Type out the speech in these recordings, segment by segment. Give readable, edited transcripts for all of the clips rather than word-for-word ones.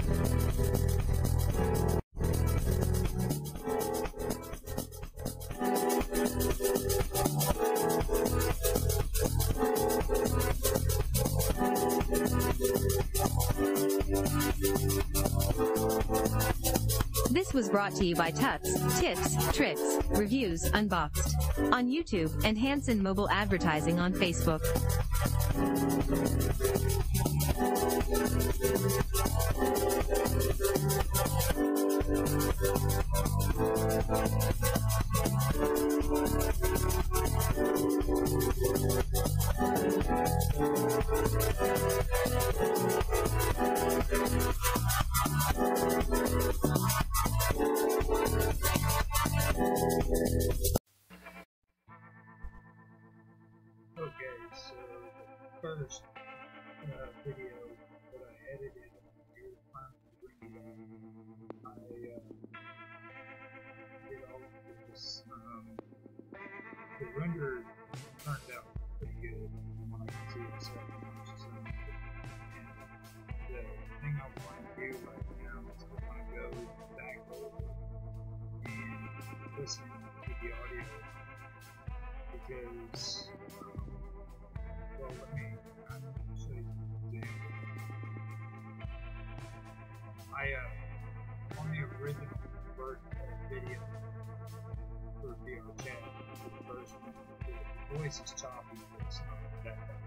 This was brought to you by Tuts, Tips, Tricks, Reviews, Unboxed on YouTube and Hanson Mobile Advertising on Facebook. Okay, so the first video that I edited here finally, I did all of this. The render turned out pretty good from what I can see. It's and the thing I want to do right now is I want to go back over and listen to the audio because well, let me show you an example. On the original version of the video for VR chat, the first one, the voice is choppy, but it's not that bad.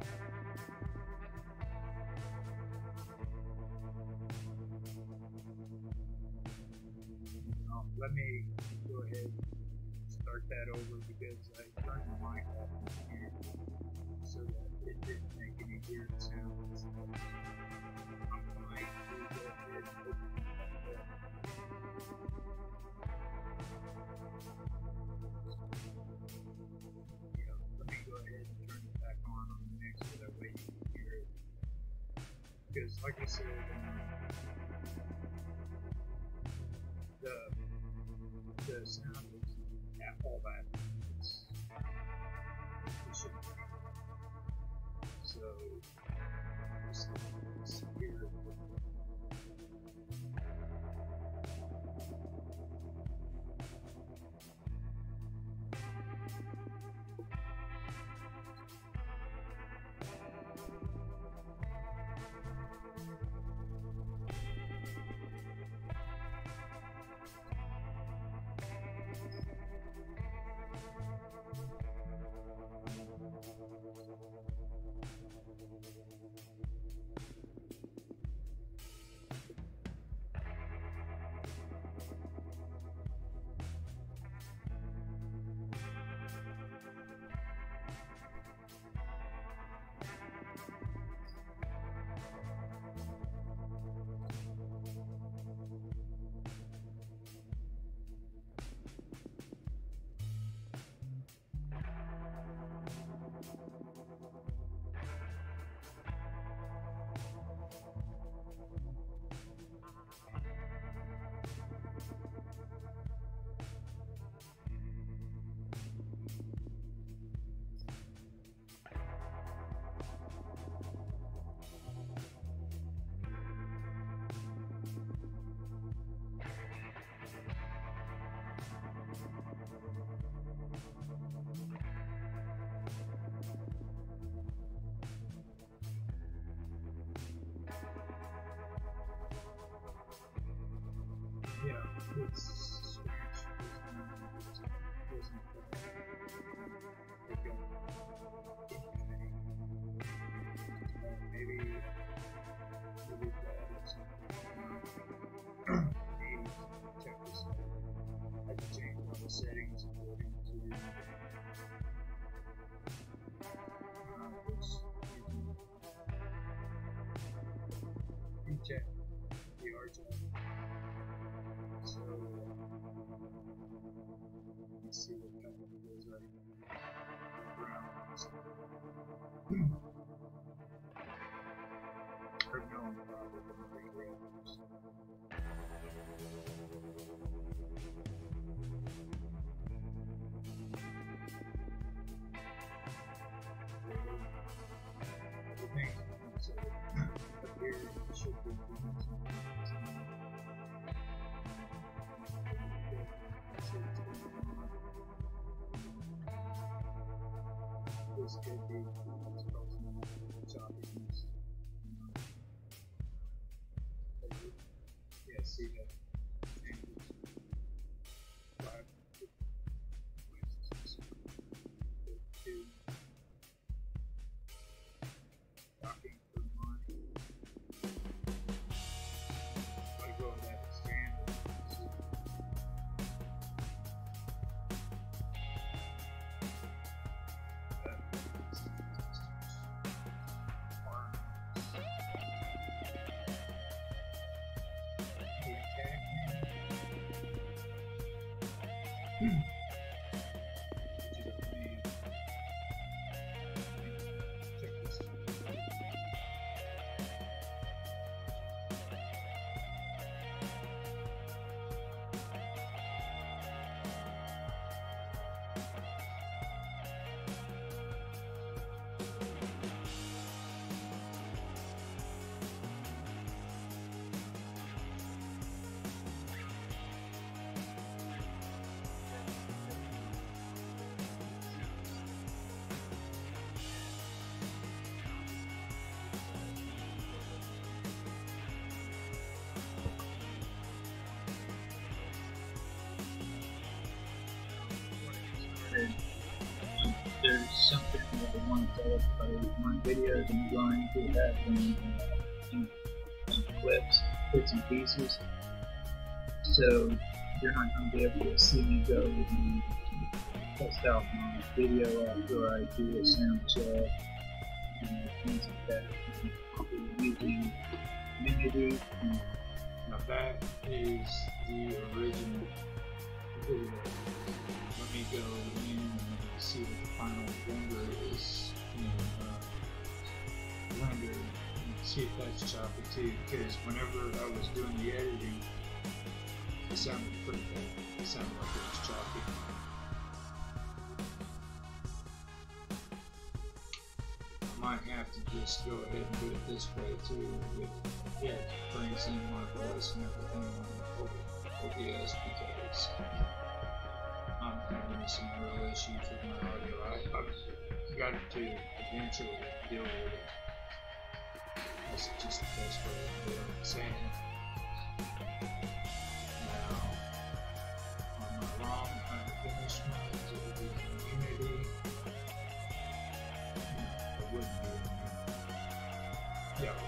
Let me go ahead and start that over because I turned the mic off here so that it didn't make any weird sounds. I'm going to go ahead and open that up. Let me go ahead and turn it back on the mix so that way you can hear it. Because like I said, the sound is all that. It should be. So, just here. Yeah, it's strange. Maybe that is something. Check this out. I can change all the settings according to this. Check the art. So let's see what kind of videos are around. Or no, the things so up here should be this could be causing choppiness. Yeah, see that changes. Five voices. Two. Talking for one. I go with that standard. There's something that I want to tell everybody with my videos. I'm going to have them in clips, bits and pieces, so you're not going to be able to see me go and test out my video after I do a sound check and things like that. I'll be using Unity. Now that is the original video. Let me go in and see what the final render is in Blender and see if that's choppy too, because whenever I was doing the editing, it sounded pretty bad. It sounded like it was choppy. I might have to just go ahead and do it this way too, with it brings in my voice and everything on OBS, because I'm having some real issues with my audio. I've got to eventually deal with it. That's just the best way to do it. Saying it. Now, on my ROM, I finished my activity in Unity. I wouldn't be in Unity.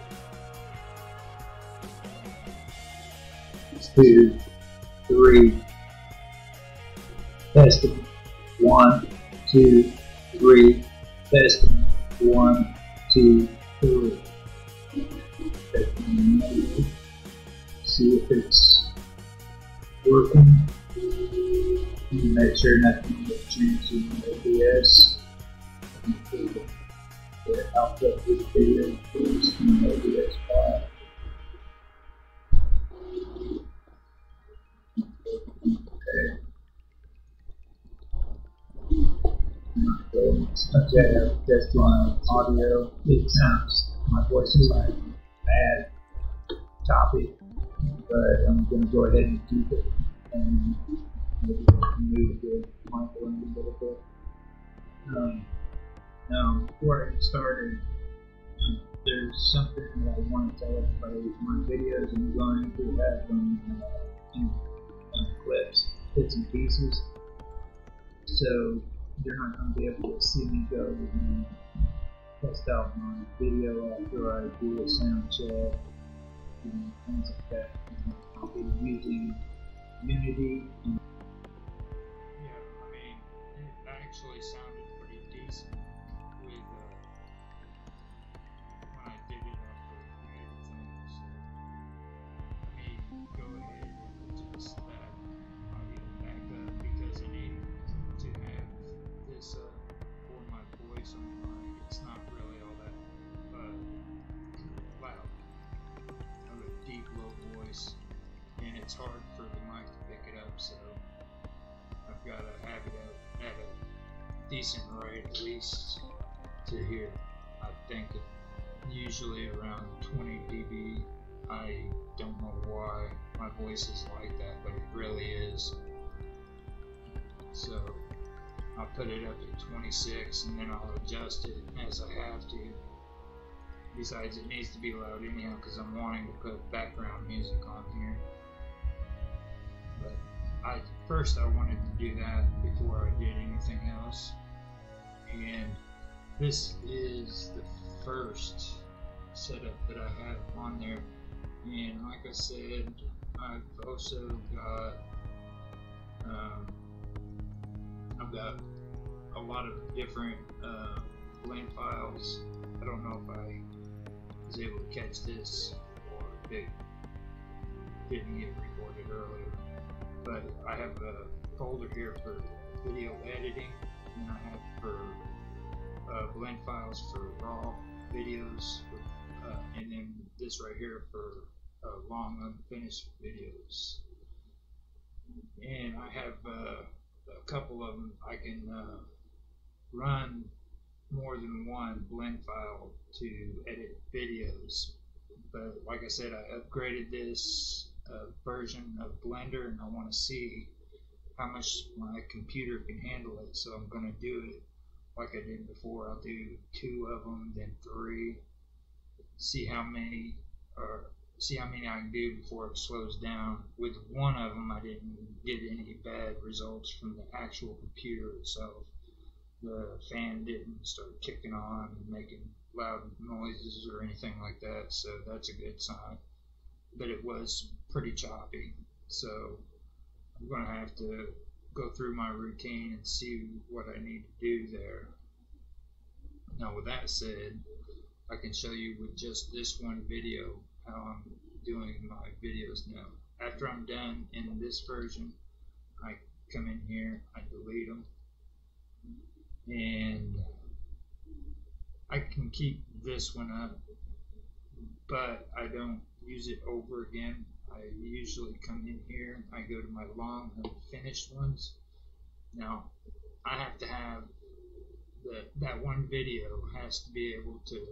Yeah. 2, 3. Testing. 1, 2, 3. Testing. 1, 2, 3. Testing. See if it's working. Make sure nothing will change in OBS. The output of this video is in the OBS file. Okay, I've tested my audio. It sounds, my voice is like bad, choppy, but I'm going to go ahead and keep it and maybe move the mic around a little bit. Now, before I get started, there's something that I want to tell everybody with my videos. I'm going to have them in clips, bits and pieces, so you're not going to be able to see me go and test out my video after I do a sound check and things like that. I'll be using Unity. Yeah, I mean, it actually sounded pretty decent with when I did it after everything. So let me go ahead and adjust that audio back up, because I need to have this for my voice on the mic. It's not really all that loud. I have a deep low voice, and it's hard for the mic to pick it up, so I've got to have it at a decent rate, at least to hear. I think usually around 20 dB. I don't know why my voice is like that, but it really is. So I'll put it up to 26 and then I'll adjust it as I have to. Besides, it needs to be loud anyhow because I'm wanting to put background music on here. But first I wanted to do that before I did anything else. And this is the first setup that I have on there. And like I said, I've also got I've got a lot of different blend files. I don't know if I was able to catch this or if it didn't get recorded earlier, but I have a folder here for video editing, and I have for blend files for raw videos, and then this right here for long unfinished videos. And I have a couple of them. I can run more than one blend file to edit videos, but like I said, I upgraded this version of Blender, and I want to see how much my computer can handle it, so I'm going to do it like I did before. I'll do 2 of them, then 3, see how many I can do before it slows down. With one of them, I didn't get any bad results from the actual computer itself. The fan didn't start kicking on and making loud noises or anything like that, so that's a good sign. But it was pretty choppy, so I'm going to have to go through my routine and see what I need to do there. Now, with that said, I can show you with just this one video how I'm doing my videos now. After I'm done in this version, I come in here, I delete them, and I can keep this one up, but I don't use it over again. I usually come in here, I go to my long unfinished ones. Now, I have to have that one video has to be able to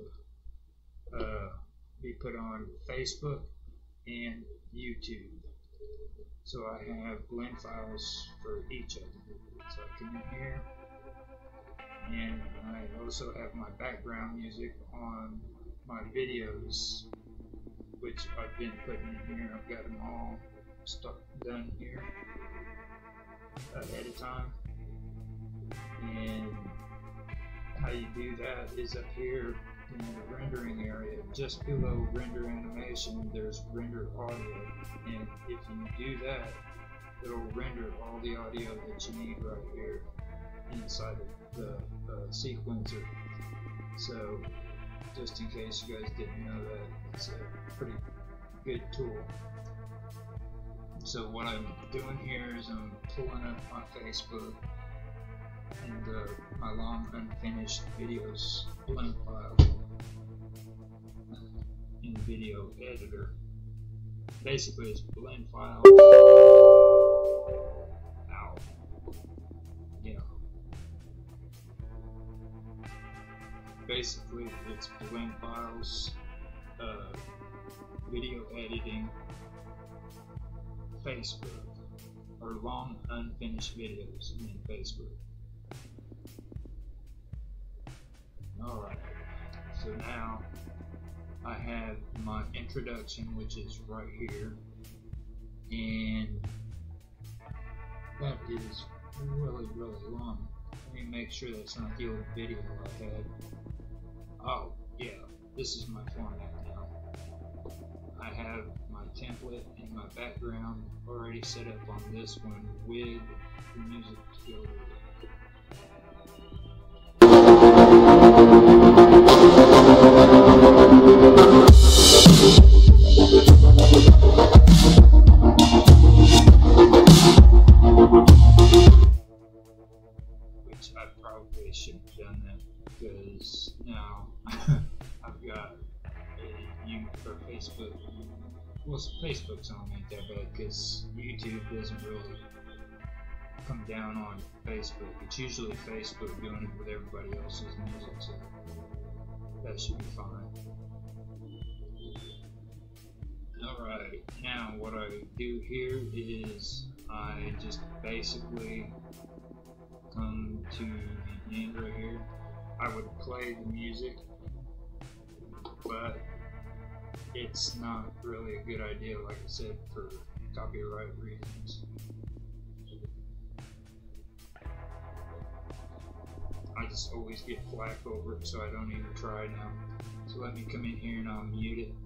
be put on Facebook and YouTube. So I have blend files for each of them. So I come in here, and I also have my background music on my videos, which I've been putting in here. I've got them all done here ahead of time. And how you do that is up here in the rendering area. Just below render animation, there's render audio, and if you do that, it'll render all the audio that you need right here inside of the sequencer. So just in case you guys didn't know that, it's a pretty good tool. So what I'm doing here is I'm pulling up my Facebook and my long unfinished videos blend file in video editor. Basically, it's blend file. Ow. Yeah. Basically, it's blend files, video editing, Facebook, or long unfinished videos in Facebook. Alright, so now I have my introduction, which is right here, and that is really long. Let me make sure that's not the old video I had. Oh yeah, this is my format now. I have my template and my background already set up on this one with the music to go with it. Which I probably should have done that, because now I've got for Facebook. Well, Facebook's on ain't that bad, because YouTube doesn't really come down on Facebook. It's usually Facebook doing it with everybody else's music, so that should be fine. Alright, now what I do here is I just basically come to the end right here, I would play the music, but it's not really a good idea, like I said, for copyright reasons. I just always get flack over it, so I don't even try now. So let me come in here and I'll mute it.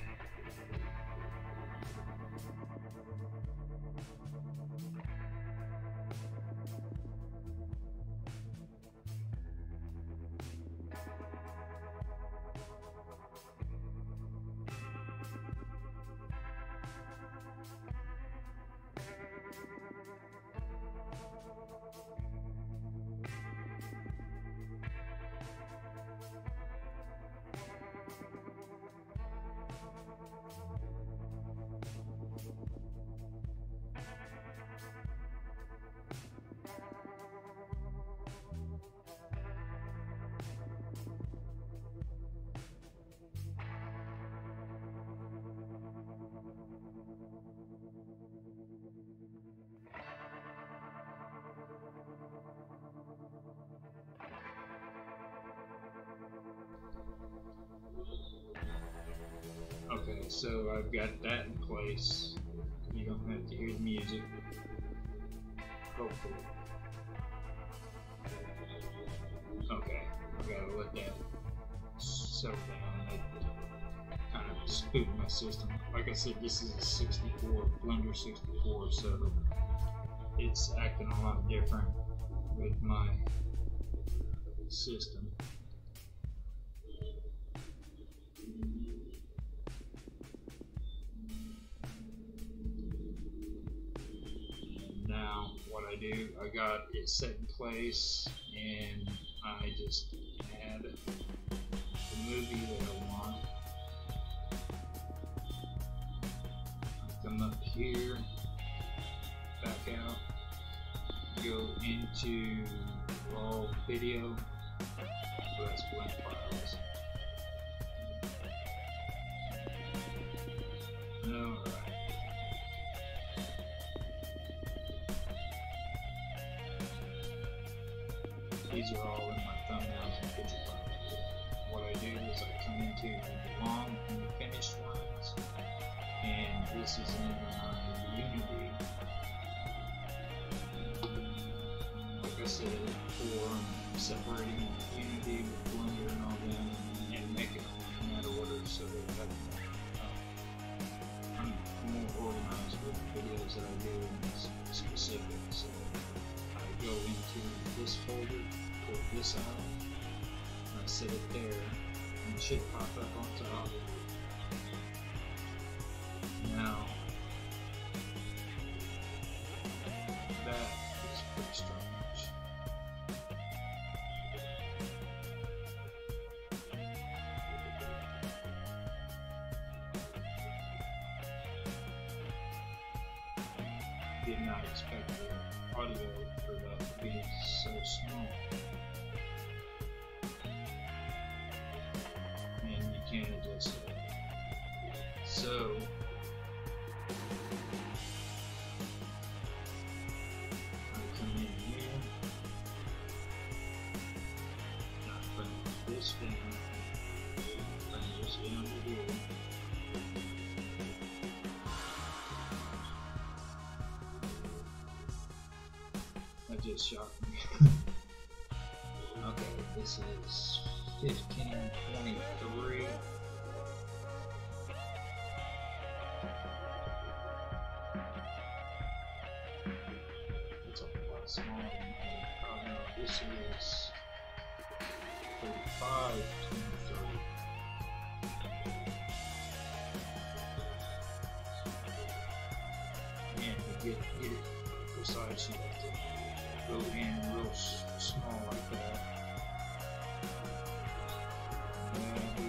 Okay, so I've got that in place. You don't have to hear the music. Hopefully. Okay, I gotta let that settle down. That kind of spooked my system. Like I said, this is a 64, Blender 64, so it's acting a lot different with my system. Now what I do, I got it set in place and I just add the movie that I want. I come up here, back out, go into raw video, so that's blank files. Alright. These are all in my thumbnails and picture files. What I do is I come into the long and the finished lines, and this is in my Unity. Like I said, for separating Unity with Blender and all that, and making them in that order so that I'm more organized with the videos that I do and it's specific. So I go into this folder, pull this out, and I set it there, and it should pop up on top. Now, that is pretty strange. Did not expect the audio for that to be so small. And you can't adjust it. So I come in here, I bring this down, bring this down to here. That just shocked me. Okay, this is 1523. It's a lot smaller than that. Oh no, this is 3523. And to get it precise, you have to go in real small like that. And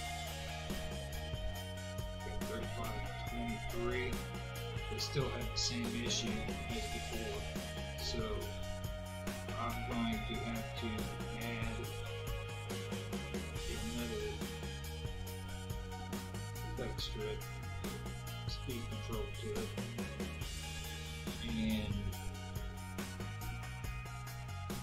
okay, 3523. They still have the same issue as before, so I'm going to have to add another effect strip, speed control to it, and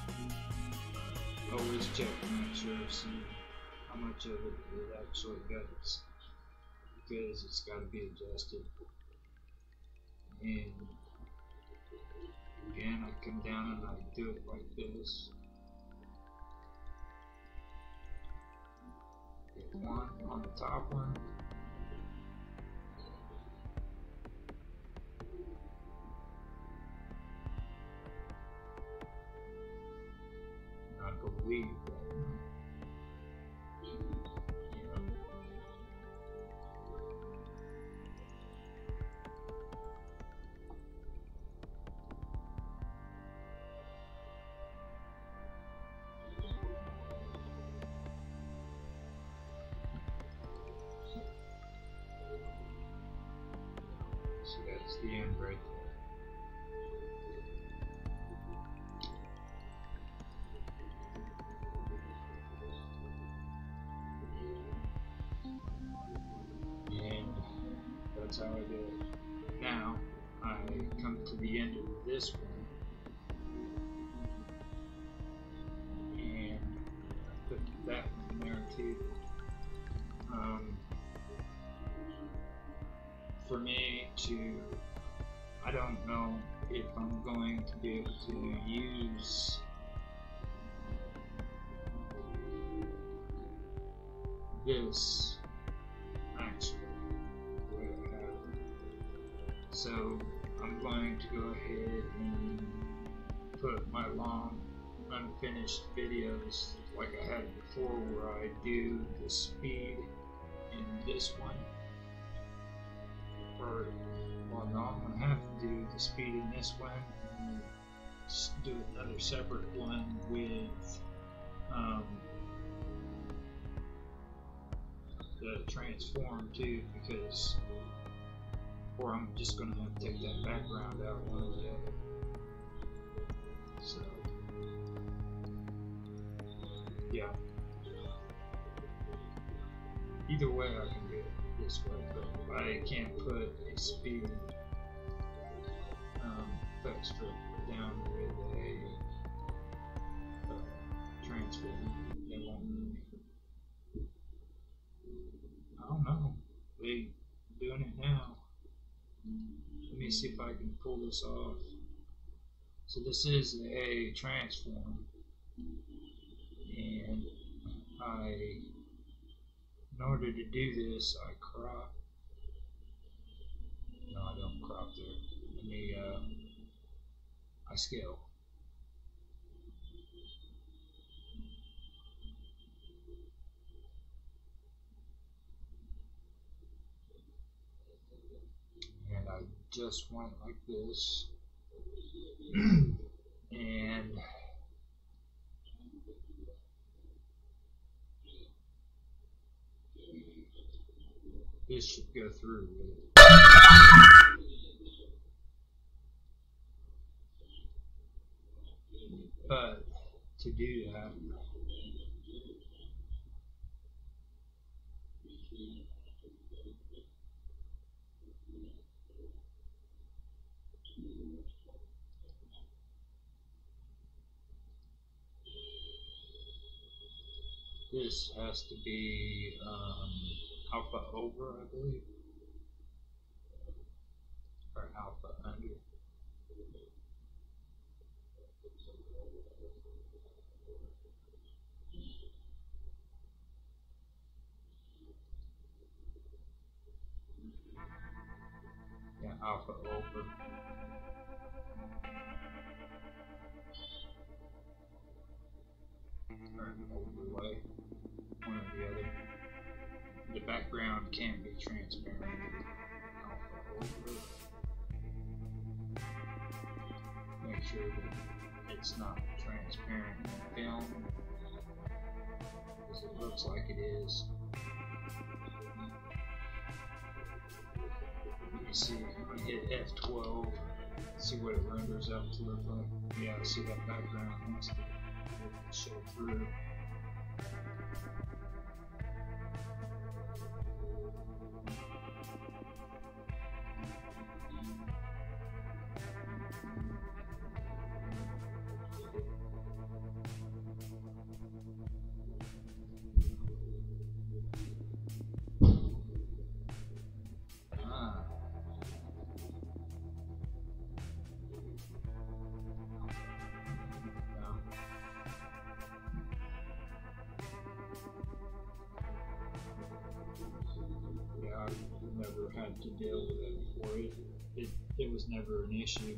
check to make sure, see how much of it actually does, because it's got to be adjusted. And again, I come down and I do it like this. Get one on the top one. I believe that. So that's the end right there. And that's how I do it. Now I come to the end of this one and I put that one in there too. For me to, I don't know if I'm going to be able to use this actually the way I have it. So I'm going to go ahead and put my long unfinished videos like I had before, where I do the speed in this one. Or, well, no, I'm going to have to do the speed in this one and do another separate one with the transform too, because, or I'm just going to have to take that background out one or the other. So, yeah. Either way I can do it this way, but I can't put a speed effect strip down with a transform. It won't move. I don't know. They doing it now. Let me see if I can pull this off. So this is a transform, and in order to do this, I crop. No, I don't crop there. Let me, I scale. And I just want it like this. And this should go through with it. But to do that, this has to be alpha over, I believe, or alpha under. Yeah, alpha over. Or overlay, one or the other. The background can be transparent. Alpha over. Make sure that it's not transparent in film, because it looks like it is. Let me see, I'm going to hit F12, see what it renders out to look like. Yeah, see that background has to show through. had to deal with it before. It was never an issue.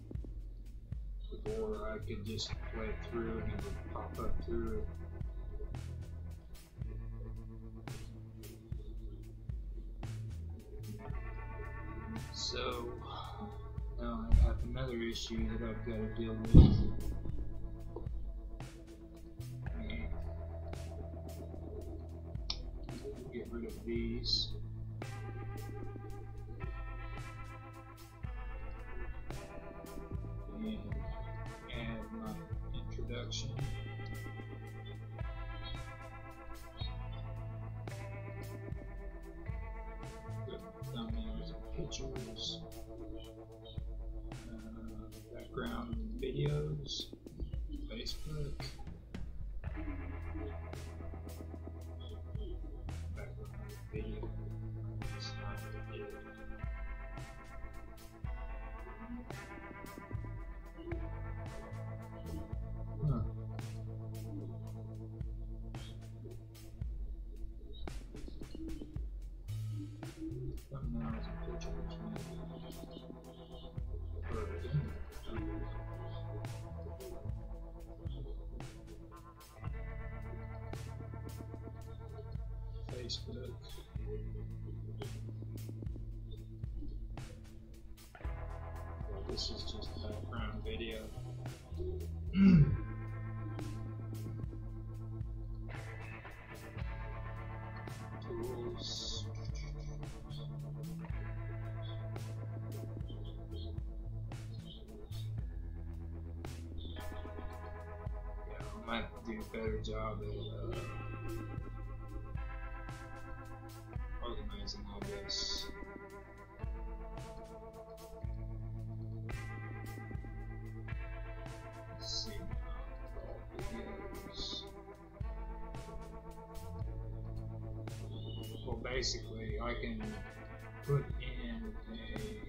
Before I could just play it through and it would pop up through it. So now I have another issue that I've got to deal with. Get rid of these. And add my introduction. Thumbnails and pictures. Background videos. Facebook. Background video. Thumbnails and pictures. Facebook. Well, this is just background video. Tools. Yeah, I might do a better job at organizing all this. Let's see now, videos. Well, basically, I can put in a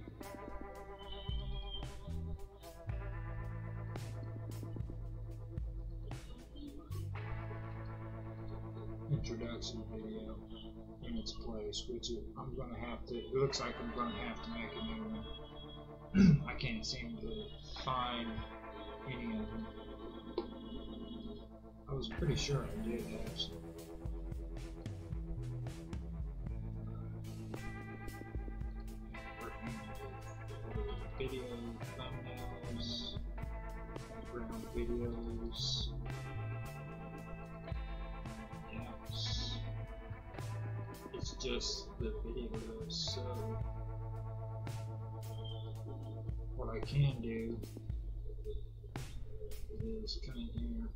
introduction video in its place, which I'm going to have to, it looks like I'm going to have to make a new one. I can't seem to find any of them. I was pretty sure I did, actually. Working with video thumbnails, background videos. It's just the videos, so what I can do is come in here,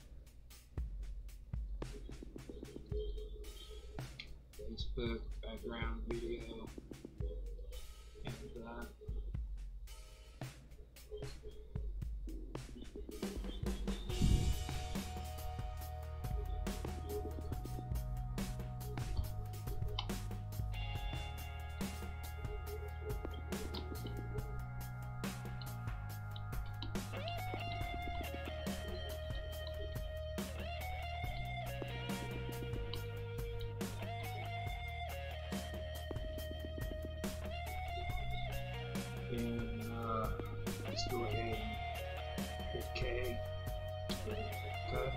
Facebook, background video, and that. And let's go ahead and hit K, cut,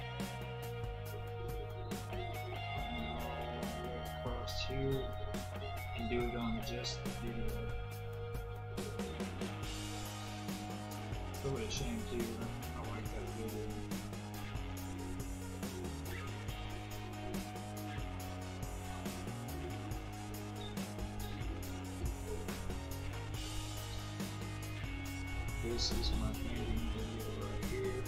and all across here, and do it on just the video. Really a shame too, I like that video. This is my painting video right here.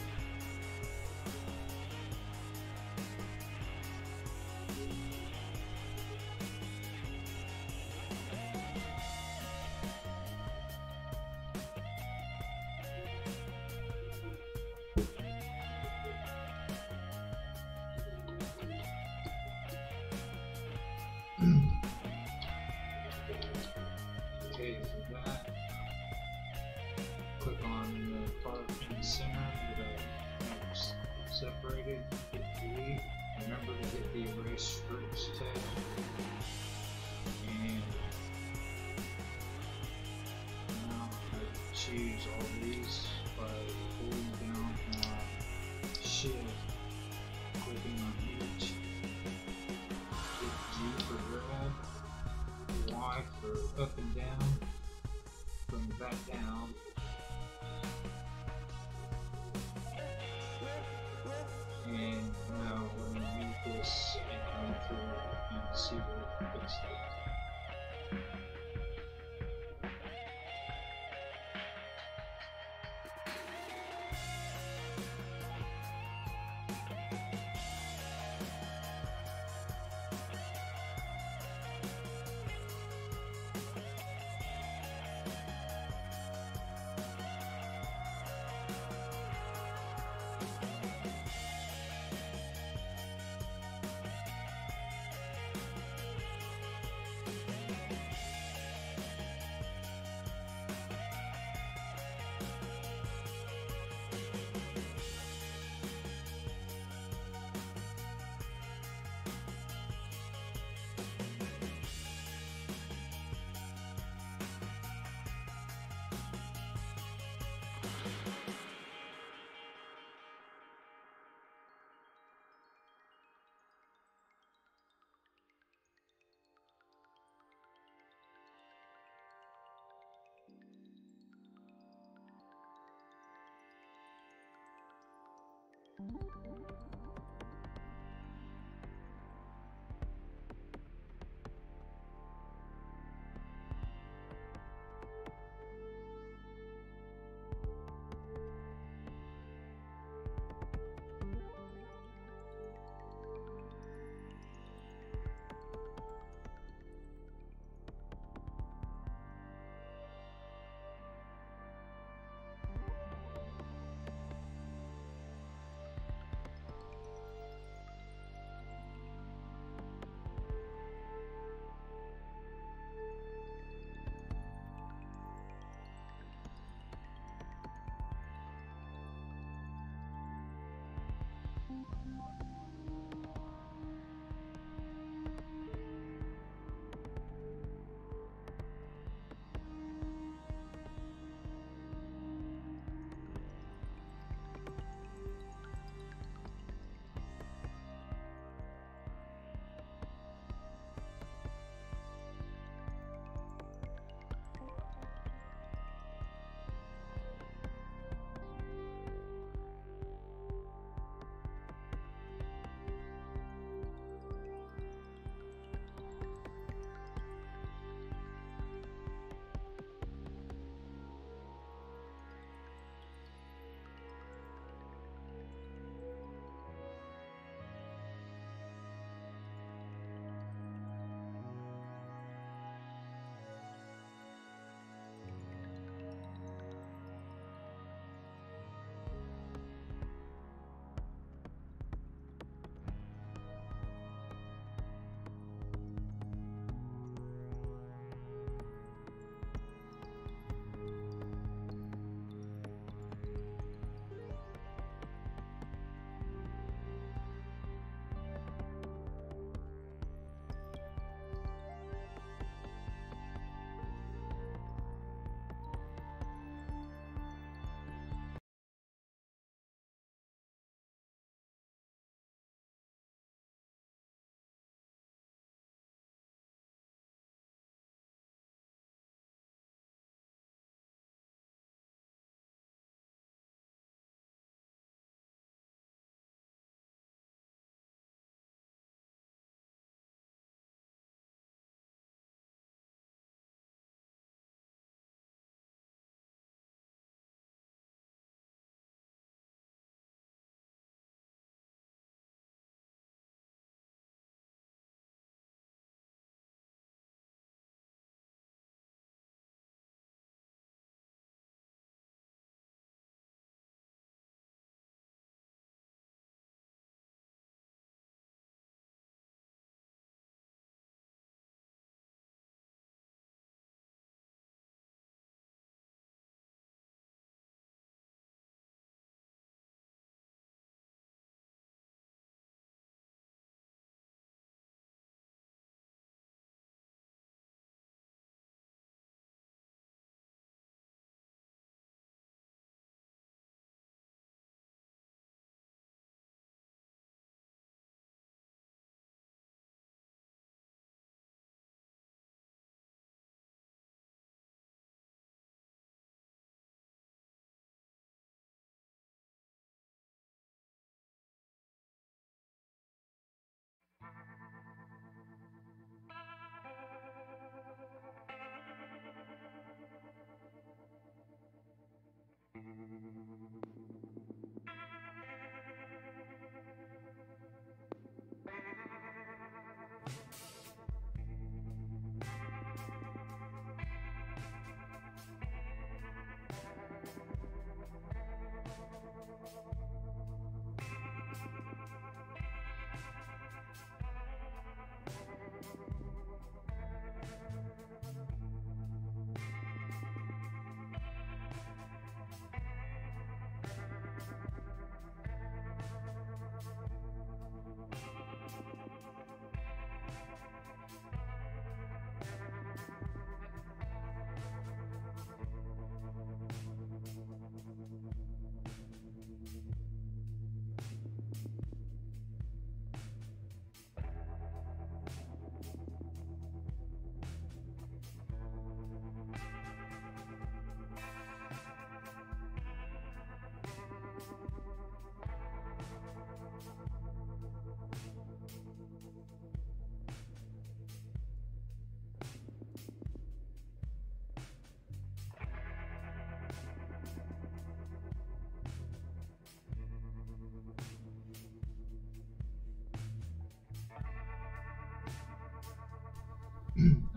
Okay, for that, click on the part in the center that I have separated, hit delete, remember to hit the erase strips tab, and choose all these by holding down on Shift, clicking on each. Hit G for grab, Y for up and down, bring it back down. And now we're going to move this and go through and see what it looks like.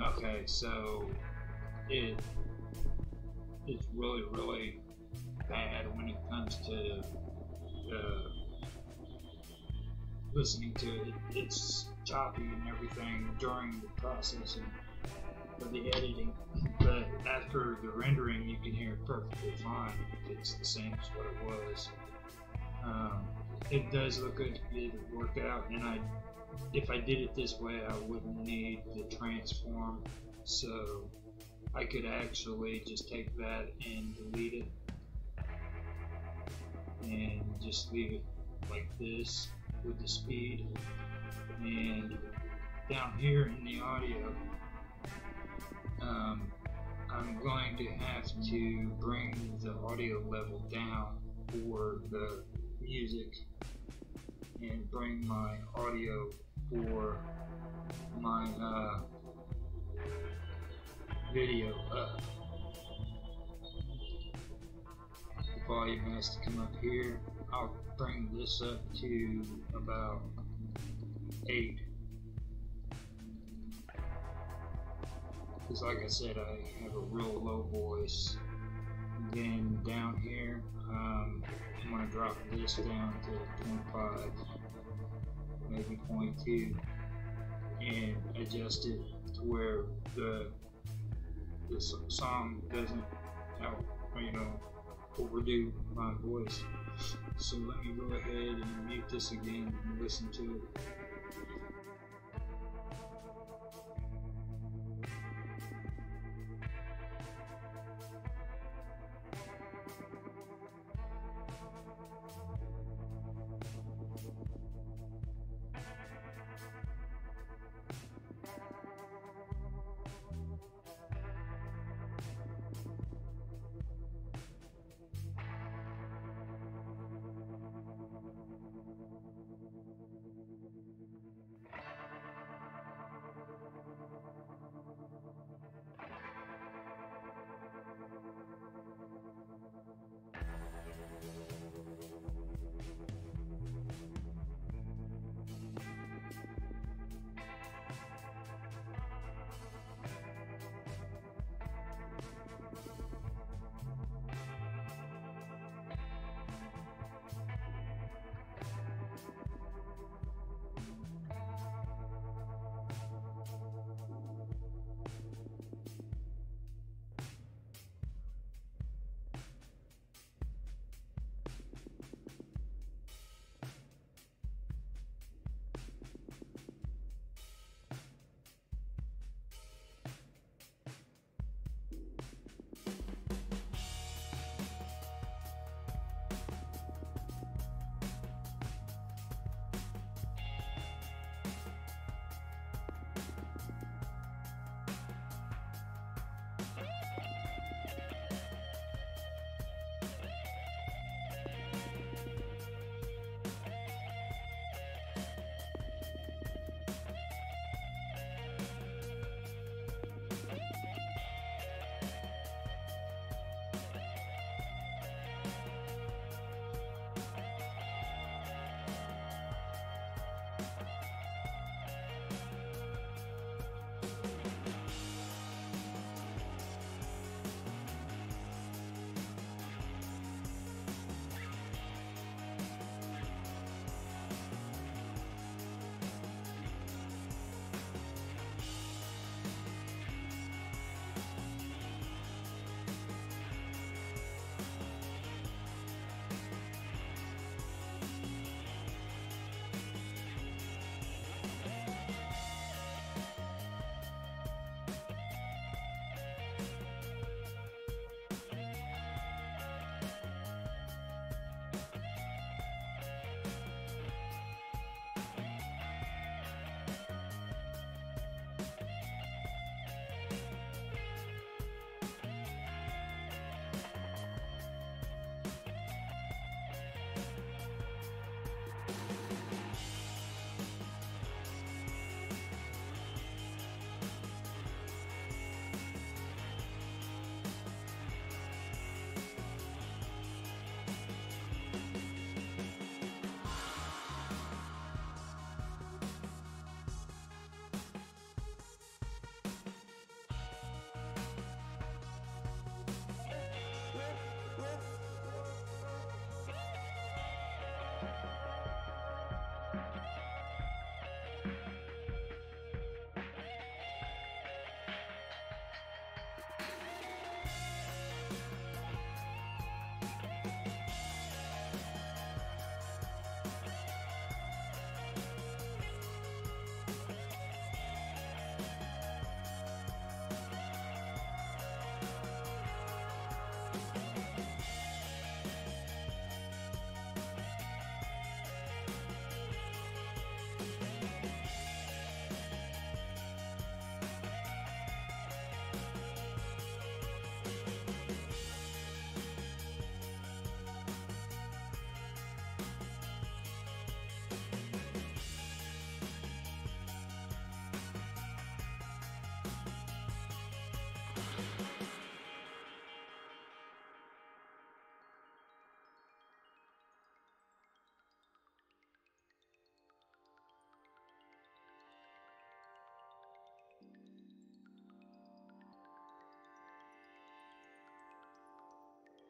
Okay, so it's really bad when it comes to listening to it. It's choppy and everything during the processing of the editing, but after the rendering, you can hear it perfectly fine. It's the same as what it was. It does look good. It worked out, and if I did it this way, I wouldn't need the transform, so I could actually just take that and delete it and just leave it like this with the speed. And down here in the audio, I'm going to have to bring the audio level down for the music and bring my audio for my video up. The volume has to come up here. I'll bring this up to about 8. Because like I said, I have a real low voice. And then down here, I'm going to drop this down to 25, maybe 0.2, and adjust it to where the song doesn't overdo my voice. So let me go ahead and mute this again and listen to it.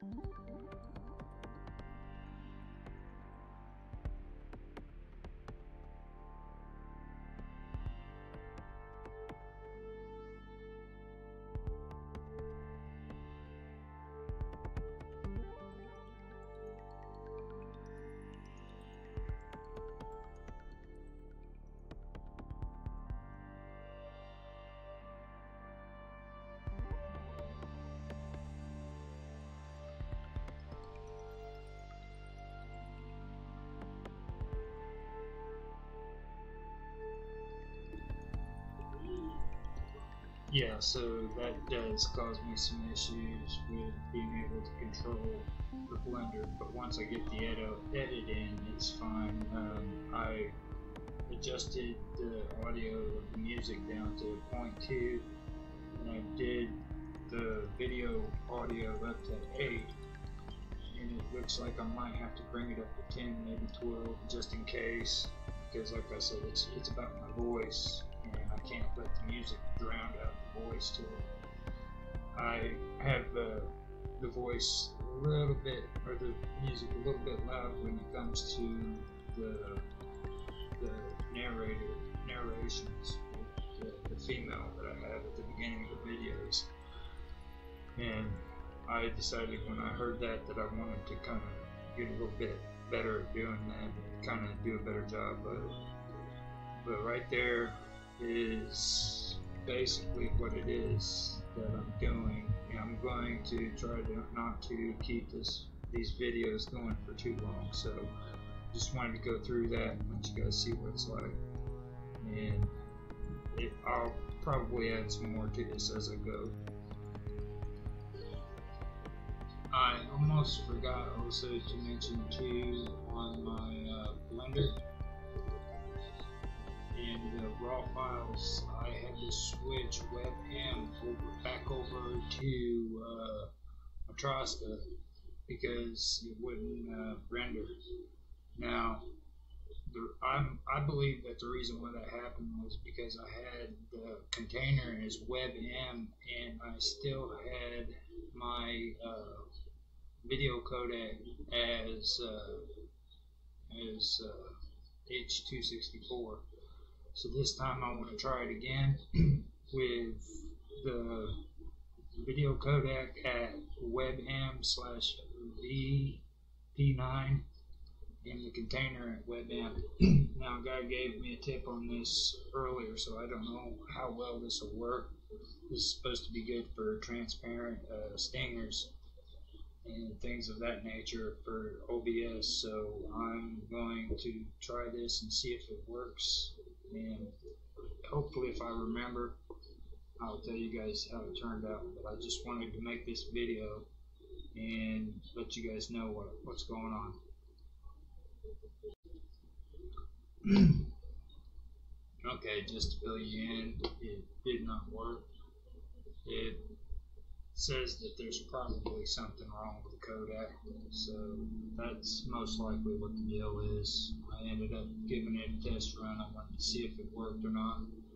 Yeah, so that does cause me some issues with being able to control the Blender, but once I get the edit in, it's fine. I adjusted the audio of the music down to 0.2, and I did the video audio up to 8, and it looks like I might have to bring it up to 10, maybe 12, just in case, because like I said, it's about my voice, and I can't let the music drown out the voice to it. I have the voice a little bit, or the music a little bit loud when it comes to the narrations, the female that I have at the beginning of the videos. And I decided when I heard that I wanted to kind of get a little bit better at doing that, kind of do a better job of it. But right there is basically what it is that I'm doing. And I'm going to try to not to keep these videos going for too long, so just wanted to go through that and let you guys see what it's like. And I'll probably add some more to this as I go. I almost forgot also to mention too, on my Blender and the raw files, I had to switch WebM back over to Atrasta because it wouldn't render. Now, I believe that the reason why that happened was because I had the container as WebM, and I still had my video codec as H.264. So this time I want to try it again with the video codec at WebM/VP9 in the container at WebM. Now, a guy gave me a tip on this earlier, so I don't know how well this will work. This is supposed to be good for transparent stingers and things of that nature for OBS, so I'm going to try this and see if it works, and hopefully if I remember, I'll tell you guys how it turned out. But I just wanted to make this video and let you guys know what's going on. Okay, just to fill you in, it did not work. It says that there's probably something wrong with the codec, so that's most likely what the deal is. I ended up giving it a test run. I wanted to see if it worked or not.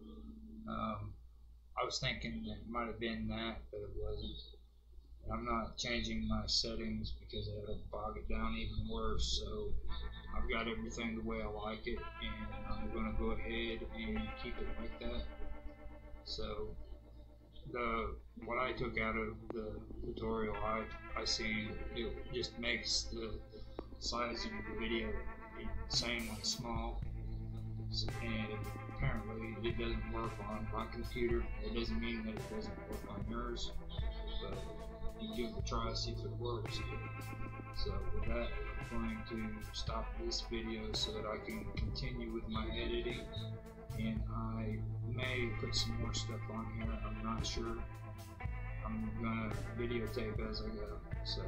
I was thinking that it might have been that, but it wasn't. I'm not changing my settings because it'll bog it down even worse, so I've got everything the way I like it, and I'm going to go ahead and keep it like that. So what I took out of the tutorial, I seen it just makes the size of the video insanely small, and apparently it doesn't work on my computer. It doesn't mean that it doesn't work on yours, but you give it a try, see if it works. So with that, I'm going to stop this video so that I can continue with my editing, and I may put some more stuff on here. I'm not sure. I'm gonna videotape as I go. So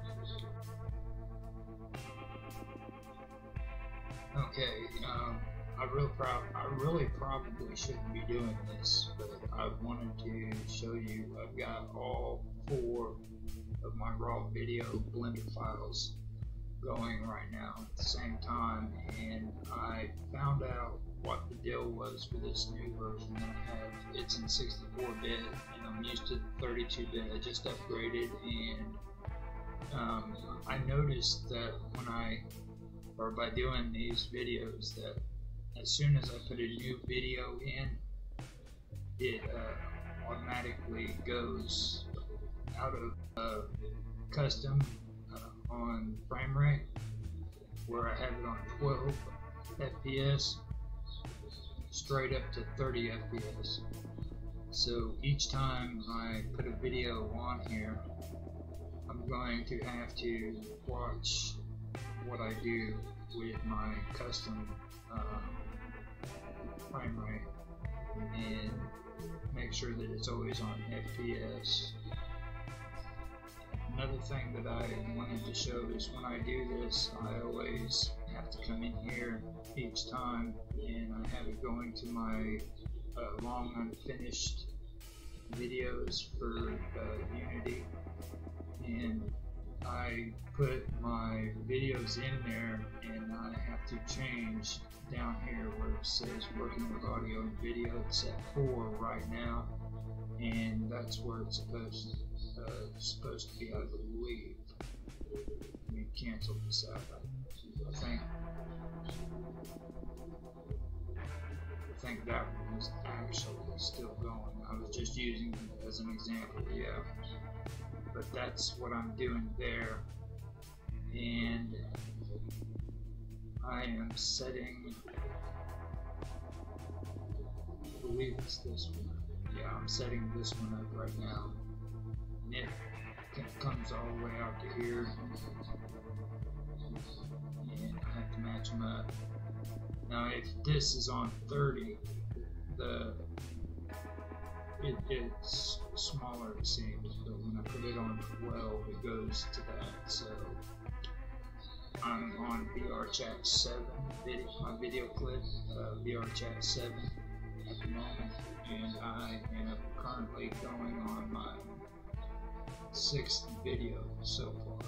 okay, I really probably shouldn't be doing this, but I wanted to show you I've got all 4 of my raw video Blender files going right now at the same time, and I found out what the deal was with this new version that I have. It's in 64-bit, and I'm used to 32-bit. I just upgraded, and I noticed that by doing these videos, that as soon as I put a new video in, it automatically goes out of custom on frame rate, where I have it on 12 FPS straight up to 30 FPS. So each time I put a video on here, I'm going to have to watch what I do with my custom frame rate and make sure that it's always on FPS. Another thing that I wanted to show is when I do this, I always have to come in here each time and I have it going to my long unfinished videos for Unity, and I put my videos in there and I have to change down here where it says working with audio and video. It's at 4 right now, and that's where it's supposed to be, I believe. Let me cancel this out. I think that one is actually still going. I was just using it as an example, yeah. But that's what I'm doing there. And I am setting, I believe it's this one. Yeah, I'm setting this one up right now. And it comes all the way out to here. And I have to match them up. Now if this is on 30, it's smaller it seems, but when I put it on 12 it goes to that. So I'm on VRChat 7, my video clip, VRChat 7 at the moment, and I am currently going on my 6th video so far.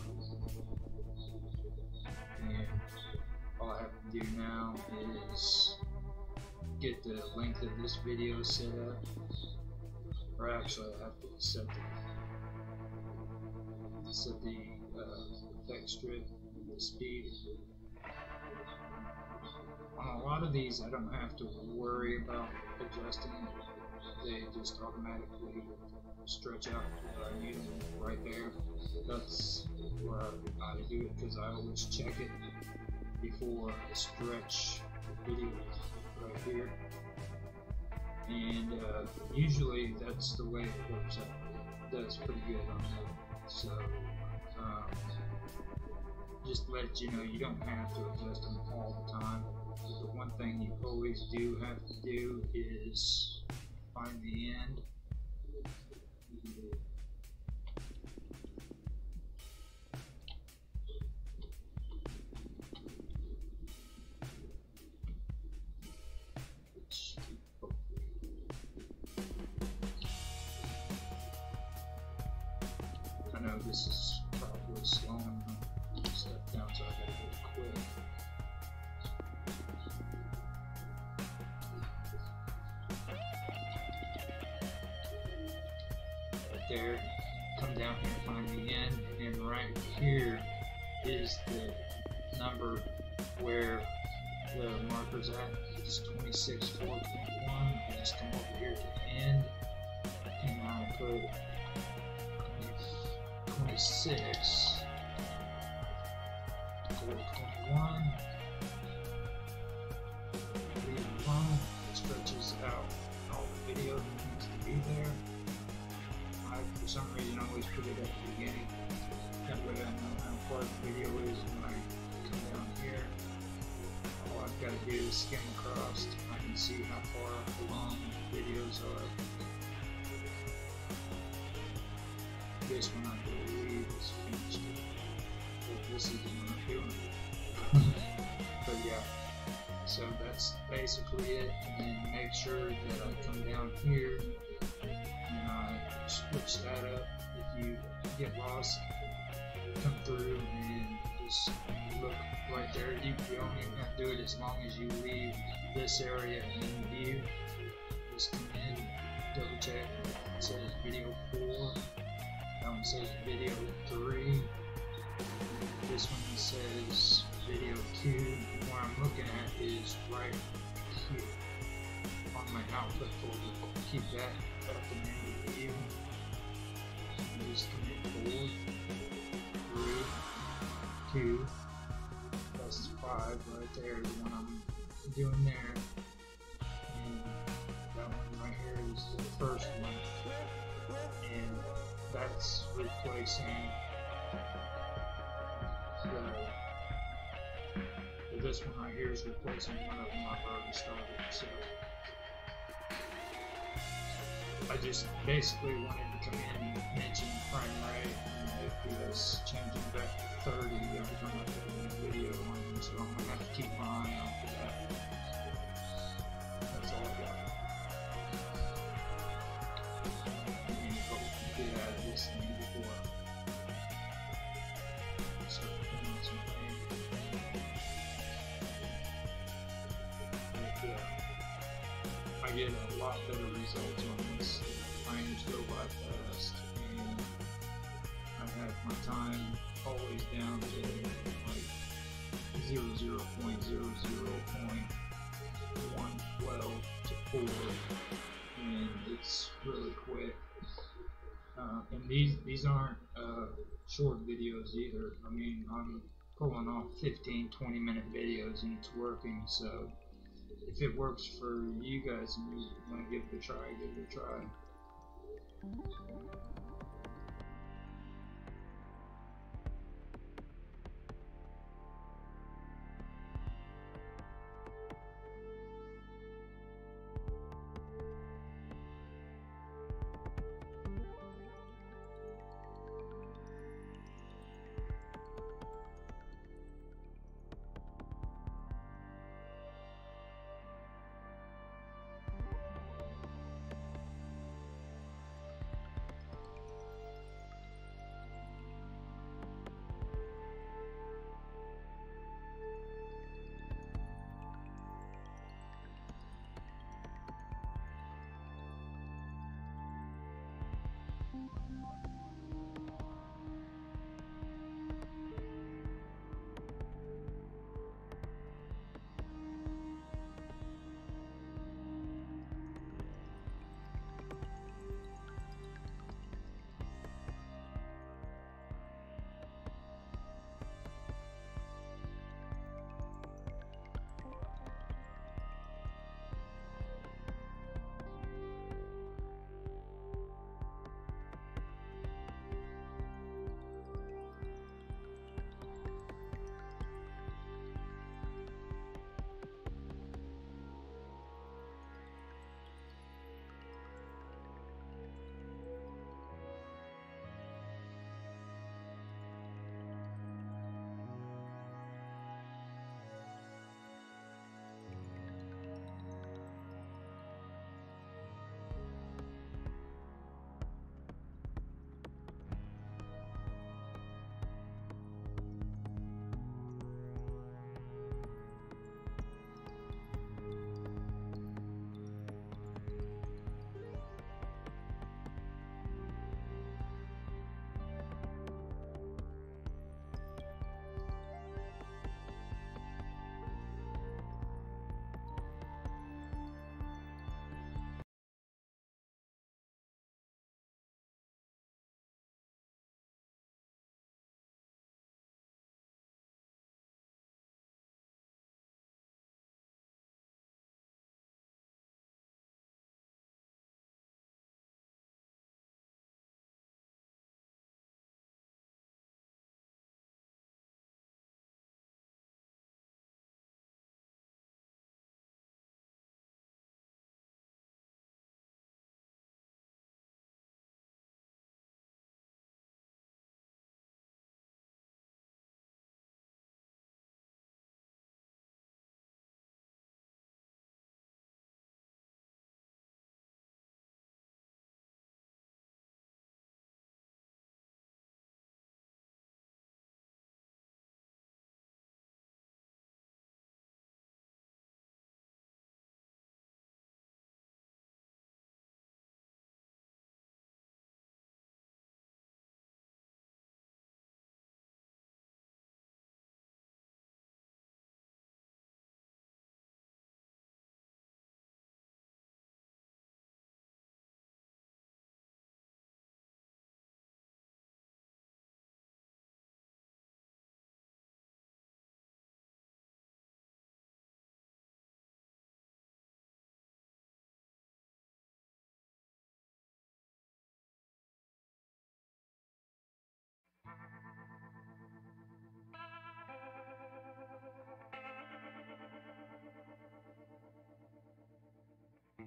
And all I have to do now is get the length of this video set up, or actually I have to set the effect strip, the speed. On a lot of these I don't have to worry about adjusting it, they just automatically stretch out to what I need right there. That's where I do it, because I always check it before I stretch the video right here, and usually that's the way it works out. It does pretty good on that. So just to let you know, you don't have to adjust them all the time. But the one thing you always do have to do is find the end. I know this is probably slowing stuff down, so I gotta do it quick. Right there, come down here and find the end, and right here is the number where the marker's at. It's 26.421. I just come over here to the end, and I'll put 26, 421, leave it alone. It stretches out all the video that needs to be there. I, for some reason, always put it at the beginning. That way I know how far the video is when I come down here. All I've got to do is skim across. I can see how far along the videos are. This one I believe is finished. But this is what I'm doing. But yeah, so that's basically it. And then make sure that I come down here and I switch that up. If you get lost, come through and just look right there. You don't even have to do it as long as you leave this area in view. Just come in, double check. It says video 4. That one says video 3, this one says video 2. What I'm looking at is right here on my output folder. Keep that at the end of the video. Just commit forward 3, 2, that's 5 right there, the one I'm doing there. And that one right here is the first one. And that's replacing this one right here is replacing one of them I've already started. So I just basically wanted to come in and mention frame rate, and if he was changing back to 30 every time I put in a video on him, so I'm gonna have to keep my eye out for that. That's all I got. And hope to get out of this thing before I start putting some pain. I get a lot better results on this. Frames go by fast, and I have my time always down to like 0.00.112 to 4, and it's really quick. And these aren't short videos either. I mean, I'm pulling off 15-20 minute videos and it's working, so if it works for you guys and you want to give it a try, give it a try.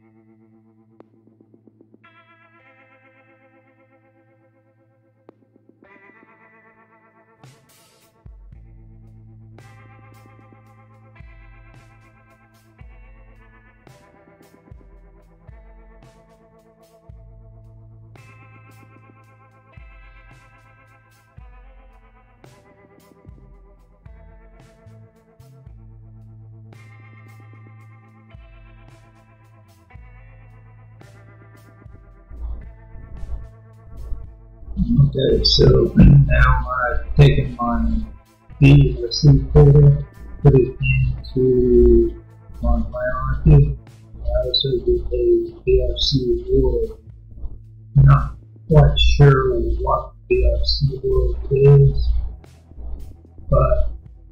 Okay, so now I've taken my VLC folder, put it into my hierarchy. I also did a VLC world. Not quite sure what VLC world is, but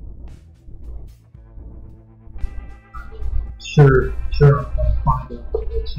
sure I'm gonna find out what it is.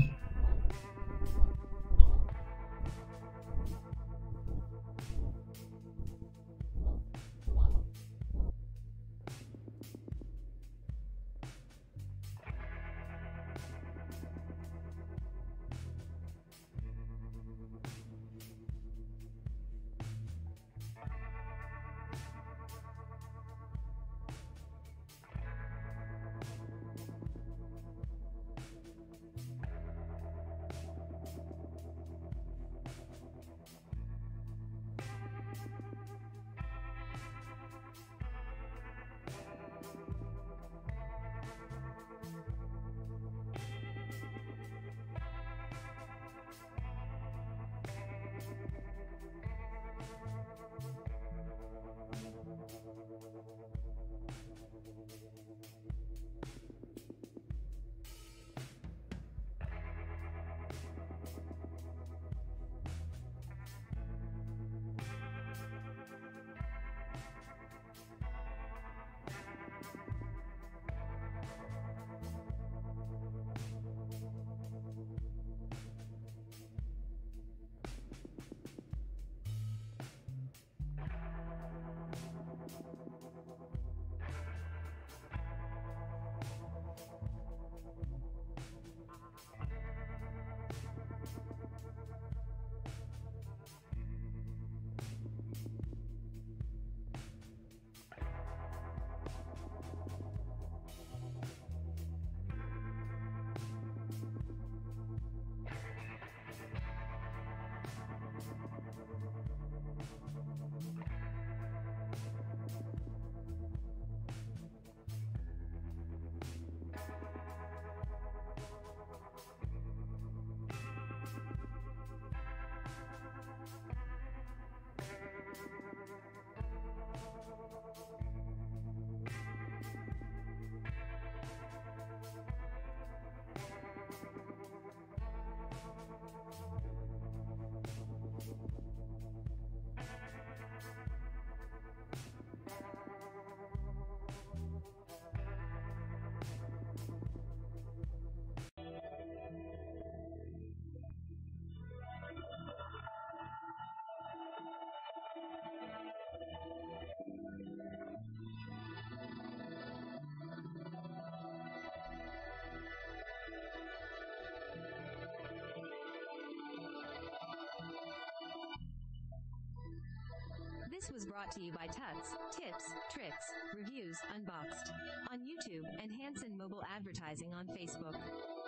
This was brought to you by Tuts, Tips, Tricks, Reviews, Unboxed on YouTube and Hanson Mobile Advertising on Facebook.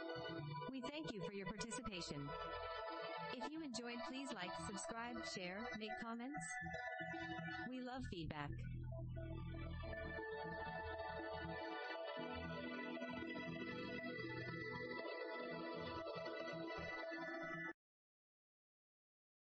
We thank you for your participation. If you enjoyed, please like, subscribe, share, make comments. We love feedback.